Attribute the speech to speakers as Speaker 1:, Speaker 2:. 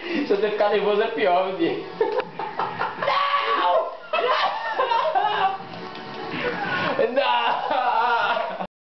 Speaker 1: Se você ficar nervoso é pior, meu Diego. Não! Não! Não!